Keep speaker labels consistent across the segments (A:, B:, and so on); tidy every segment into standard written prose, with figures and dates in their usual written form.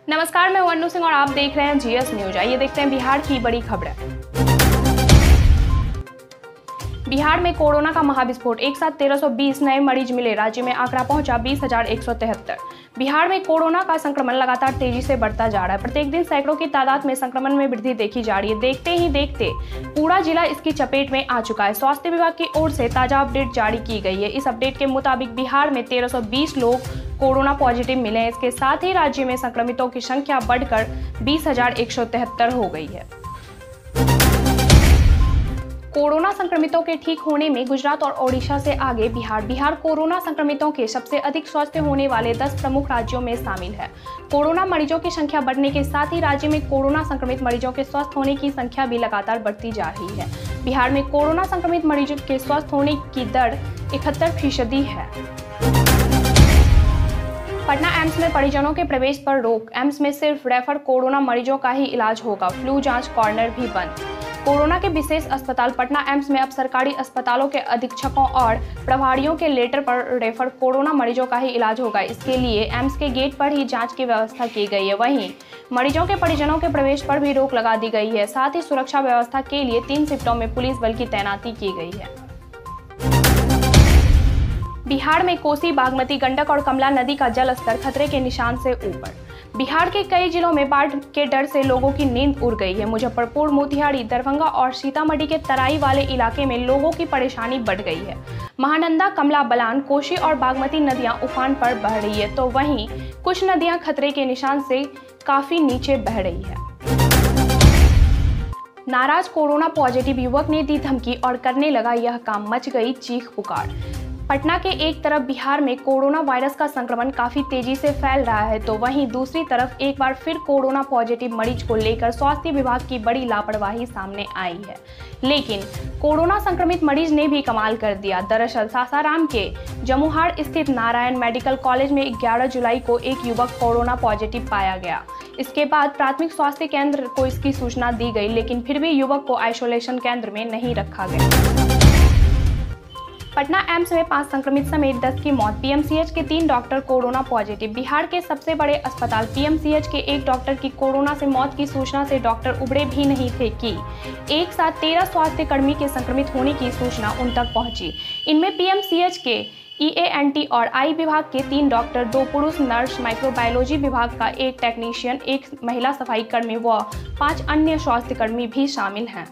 A: नमस्कार, मैं अनु सिंह और आप देख रहे हैं जीएस न्यूज। आइए देखते हैं बिहार की बड़ी खबरें। बिहार में कोरोना का महाविस्फोट, एक साथ 1320 नए मरीज मिले। राज्य में आंकड़ा पहुंचा 20,173। बिहार में कोरोना का संक्रमण लगातार तेजी से बढ़ता जा रहा है। प्रत्येक दिन सैकड़ों की तादाद में संक्रमण में वृद्धि देखी जा रही है। देखते ही देखते पूरा जिला इसकी चपेट में आ चुका है। स्वास्थ्य विभाग की ओर से ताजा अपडेट जारी की गई है। इस अपडेट के मुताबिक बिहार में 1320 लोग कोरोना पॉजिटिव मिले हैं। इसके साथ ही राज्य में संक्रमितों की संख्या बढ़कर 20,173 हो गई है। कोरोना संक्रमितों के ठीक होने में गुजरात और ओडिशा से आगे बिहार कोरोना संक्रमितों के सबसे अधिक स्वस्थ होने वाले 10 प्रमुख राज्यों में शामिल है। कोरोना मरीजों की संख्या बढ़ने के साथ ही राज्य में कोरोना संक्रमित मरीजों के स्वस्थ होने की संख्या भी लगातार बढ़ती जा रही है। बिहार में कोरोना संक्रमित मरीजों के स्वस्थ होने की दर 71% है। पटना एम्स में परिजनों के प्रवेश पर रोक। एम्स में सिर्फ रेफर कोरोना मरीजों का ही इलाज होगा। फ्लू जांच कॉर्नर भी बंद। कोरोना के विशेष अस्पताल पटना एम्स में अब सरकारी अस्पतालों के अधीक्षकों और प्रभारियों के लेटर पर रेफर कोरोना मरीजों का ही इलाज होगा। इसके लिए एम्स के गेट पर ही जांच की व्यवस्था की गई है। वहीं मरीजों के परिजनों के प्रवेश पर भी रोक लगा दी गई है। साथ ही सुरक्षा व्यवस्था के लिए 3 शिफ्टों में पुलिस बल की तैनाती की गई है। बिहार में कोसी, बागमती, गंडक और कमला नदी का जलस्तर खतरे के निशान से ऊपर। बिहार के कई जिलों में बाढ़ के डर से लोगों की नींद उड़ गई है। मुजफ्फरपुर, मोतिहारी, दरभंगा और सीतामढ़ी के तराई वाले इलाके में लोगों की परेशानी बढ़ गई है। महानंदा, कमला बलान, कोसी और बागमती नदियां उफान पर बह रही है, तो वहीं कुछ नदियां खतरे के निशान से काफी नीचे बह रही है। नाराज कोरोना पॉजिटिव युवक ने दी धमकी और करने लगा यह काम, मच गई चीख पुकार। पटना के एक तरफ बिहार में कोरोना वायरस का संक्रमण काफी तेजी से फैल रहा है, तो वहीं दूसरी तरफ एक बार फिर कोरोना पॉजिटिव मरीज को लेकर स्वास्थ्य विभाग की बड़ी लापरवाही सामने आई है। लेकिन कोरोना संक्रमित मरीज ने भी कमाल कर दिया। दरअसल सासाराम के जमुहार स्थित नारायण मेडिकल कॉलेज में 11 जुलाई को एक युवक कोरोना पॉजिटिव पाया गया। इसके बाद प्राथमिक स्वास्थ्य केंद्र को इसकी सूचना दी गई, लेकिन फिर भी युवक को आइसोलेशन केंद्र में नहीं रखा गया। पटना एम्स में 5 संक्रमित समेत 10 की मौत। पीएमसीएच के 3 डॉक्टर कोरोना पॉजिटिव। बिहार के सबसे बड़े अस्पताल पीएमसीएच के एक डॉक्टर की कोरोना से मौत की सूचना से डॉक्टर उबरे भी नहीं थे कि एक साथ 13 स्वास्थ्य कर्मी के संक्रमित होने की सूचना उन तक पहुंची। इनमें पीएमसीएच के ईएनटी और आई विभाग के 3 डॉक्टर, 2 पुरुष नर्स, माइक्रोबायोलॉजी विभाग का 1 टेक्नीशियन, 1 महिला सफाई कर्मी व 5 अन्य स्वास्थ्य कर्मी भी शामिल हैं।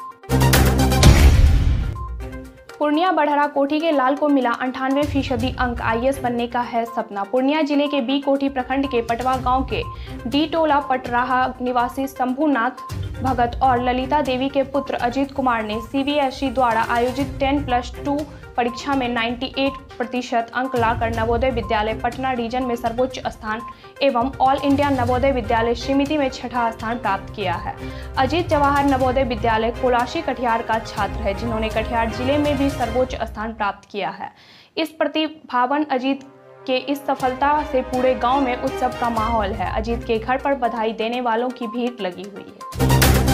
A: पूर्णिया बड़हरा कोठी के लाल को मिला 98% अंक। आईएएस बनने का है सपना। पूर्णिया जिले के बी कोठी प्रखंड के पटवा गांव के डी टोला पटराहा निवासी शंभुनाथ भगत और ललिता देवी के पुत्र अजीत कुमार ने सीबीएसई द्वारा आयोजित 10+2 परीक्षा में 98% अंक लाकर नवोदय विद्यालय पटना रीजन में सर्वोच्च स्थान एवं ऑल इंडिया नवोदय विद्यालय समिति में 6ठा स्थान प्राप्त किया है। अजीत जवाहर नवोदय विद्यालय कोलाशी कटिहार का छात्र है, जिन्होंने कटिहार जिले में भी सर्वोच्च स्थान प्राप्त किया है। इस प्रतिभावान अजीत के इस सफलता से पूरे गांव में उत्सव का माहौल है। अजीत के घर पर बधाई देने वालों की भीड़ लगी हुई है।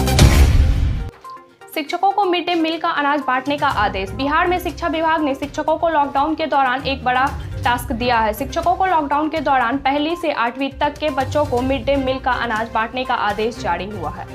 A: शिक्षकों को मिड डे मील का अनाज बांटने का आदेश। बिहार में शिक्षा विभाग ने शिक्षकों को लॉकडाउन के दौरान एक बड़ा टास्क दिया है। शिक्षकों को लॉकडाउन के दौरान 1ली से 8वीं तक के बच्चों को मिड डे मील का अनाज बांटने का आदेश जारी हुआ है।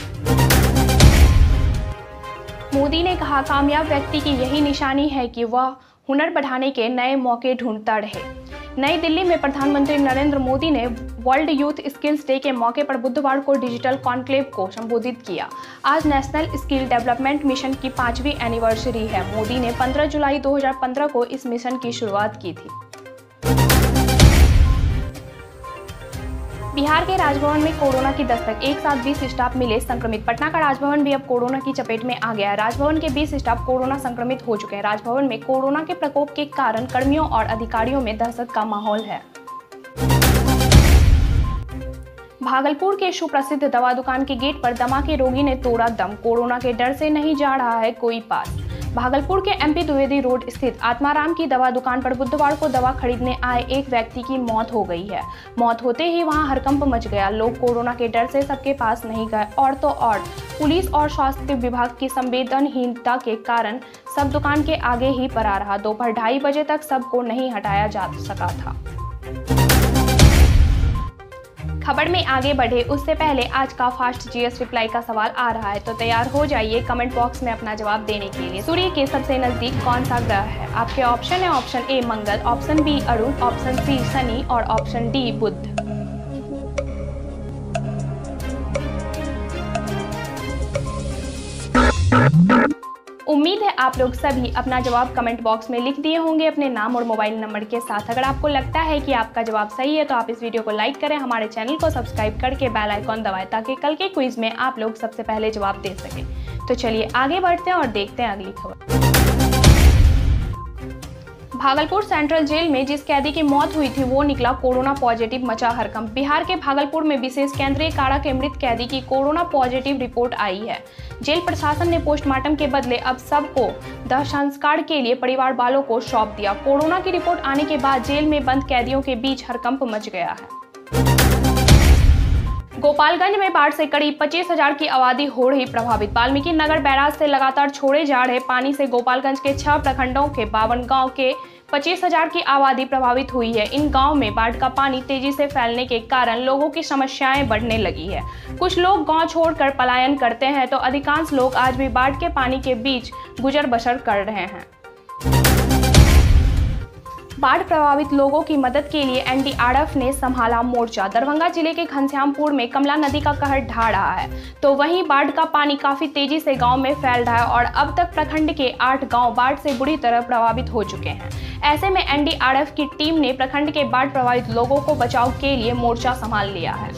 A: मोदी ने कहा, कामयाब व्यक्ति की यही निशानी है कि वह हुनर बढ़ाने के नए मौके ढूंढता रहे। नई दिल्ली में प्रधानमंत्री नरेंद्र मोदी ने वर्ल्ड यूथ स्किल्स डे के मौके पर बुधवार को डिजिटल कॉन्क्लेव को संबोधित किया। आज नेशनल स्किल डेवलपमेंट मिशन की 5वीं एनिवर्सरी है। मोदी ने 15 जुलाई 2015 को इस मिशन की शुरुआत की थी। बिहार के राजभवन में कोरोना की दस्तक, एक साथ 20 स्टाफ मिले संक्रमित। पटना का राजभवन भी अब कोरोना की चपेट में आ गया है। राजभवन के 20 स्टाफ कोरोना संक्रमित हो चुके हैं। राजभवन में कोरोना के प्रकोप के कारण कर्मियों और अधिकारियों में दहशत का माहौल है। भागलपुर के सुप्रसिद्ध दवा दुकान के गेट पर दमा के रोगी ने तोड़ा दम। कोरोना के डर से नहीं जा रहा है कोई पास। भागलपुर के एमपी द्विवेदी रोड स्थित आत्माराम की दवा दुकान पर बुधवार को दवा खरीदने आए एक व्यक्ति की मौत हो गई है। मौत होते ही वहां हड़कंप मच गया। लोग कोरोना के डर से सबके पास नहीं गए और तो और पुलिस और स्वास्थ्य विभाग की संवेदनहीनता के कारण सब दुकान के आगे ही पड़ा रहा। दोपहर 2:30 बजे तक सबको नहीं हटाया जा सका था। खबर में आगे बढ़े उससे पहले आज का फास्ट जीएस रिप्लाई का सवाल आ रहा है, तो तैयार हो जाइए कमेंट बॉक्स में अपना जवाब देने के लिए। सूर्य के सबसे नजदीक कौन सा ग्रह है? आपके ऑप्शन है option A Mangal, option B Arun, option C Shani और ऑप्शन डी बुध। उम्मीद है आप लोग सभी अपना जवाब कमेंट बॉक्स में लिख दिए होंगे अपने नाम और मोबाइल नंबर के साथ। अगर आपको लगता है कि आपका जवाब सही है तो आप इस वीडियो को लाइक करें, हमारे चैनल को सब्सक्राइब करके बेल आइकॉन दबाएं ताकि कल के क्विज में आप लोग सबसे पहले जवाब दे सकें। तो चलिए आगे बढ़ते हैं और देखते हैं अगली खबर। भागलपुर सेंट्रल जेल में जिस कैदी की मौत हुई थी वो निकला कोरोना पॉजिटिव, मचा हड़कंप। बिहार के भागलपुर में विशेष केंद्रीय कारा के मृत कैदी की कोरोना पॉजिटिव रिपोर्ट आई है। जेल प्रशासन ने पोस्टमार्टम के बदले अब सबको दाह संस्कार के लिए परिवार वालों को सौंप दिया। कोरोना की रिपोर्ट आने के बाद जेल में बंद कैदियों के बीच हड़कंप मच गया है। गोपालगंज में बाढ़ से करीब 25,000 की आबादी हो रही प्रभावित। वाल्मीकि नगर बैराज से लगातार छोड़े जा रहे पानी से गोपालगंज के 6 प्रखंडों के 52 गांव के 25,000 की आबादी प्रभावित हुई है। इन गांव में बाढ़ का पानी तेजी से फैलने के कारण लोगों की समस्याएं बढ़ने लगी है। कुछ लोग गांव छोड़कर पलायन करते हैं तो अधिकांश लोग आज भी बाढ़ के पानी के बीच गुजर बसर कर रहे हैं। बाढ़ प्रभावित लोगों की मदद के लिए एनडीआरएफ ने संभाला मोर्चा। दरभंगा जिले के घनश्यामपुर में कमला नदी का कहर ढा रहा है, तो वहीं बाढ़ का पानी काफी तेजी से गांव में फैल रहा है और अब तक प्रखंड के 8 गांव बाढ़ से बुरी तरह प्रभावित हो चुके हैं। ऐसे में एनडीआरएफ की टीम ने प्रखंड के बाढ़ प्रभावित लोगों को बचाव के लिए मोर्चा संभाल लिया है।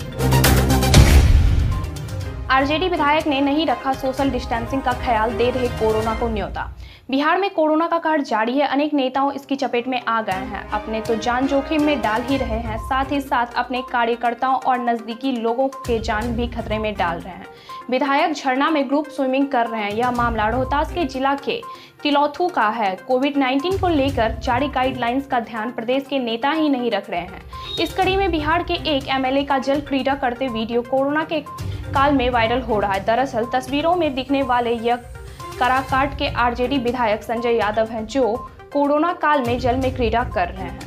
A: आरजेडी विधायक ने नहीं रखा सोशल डिस्टेंसिंग का ख्याल, दे रहे कोरोना को न्योता। बिहार में कोरोना का कहर जारी है। अनेक नेताओं इसकी चपेट में आ गए हैं, अपने तो जान जोखिम में डाल ही रहे हैं, साथ ही साथ अपने कार्यकर्ताओं और नजदीकी लोगों के जान भी खतरे में डाल रहे हैं। विधायक झरना में ग्रुप स्विमिंग कर रहे हैं। यह मामला रोहतास के जिला के तिलौथू का है। कोविड-19 को लेकर जारी गाइडलाइंस का ध्यान प्रदेश के नेता ही नहीं रख रहे हैं। इस कड़ी में बिहार के एक एमएलए का जल क्रीड़ा करते वीडियो कोरोना के काल में वायरल हो रहा है। दरअसल तस्वीरों में दिखने वाले यह काराकाट के आरजेडी विधायक संजय यादव हैं, जो कोरोना काल में जल में क्रीड़ा कर रहे हैं।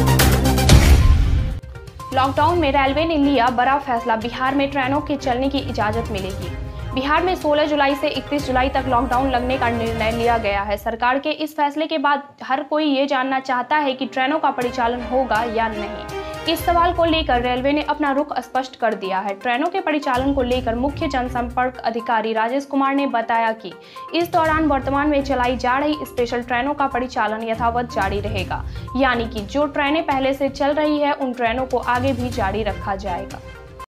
A: लॉकडाउन में रेलवे ने लिया बड़ा फैसला। बिहार में ट्रेनों के चलने की इजाजत मिलेगी। बिहार में 16 जुलाई से 31 जुलाई तक लॉकडाउन लगने का निर्णय लिया गया है। सरकार के इस फैसले के बाद हर कोई ये जानना चाहता है कि ट्रेनों का परिचालन होगा या नहीं। इस सवाल को लेकर रेलवे ने अपना रुख स्पष्ट कर दिया है। ट्रेनों के परिचालन को लेकर मुख्य जनसंपर्क अधिकारी राजेश कुमार ने बताया कि इस दौरान वर्तमान में चलाई जा रही स्पेशल ट्रेनों का परिचालन यथावत जारी रहेगा, यानी कि जो ट्रेनें पहले से चल रही है उन ट्रेनों को आगे भी जारी रखा जाएगा।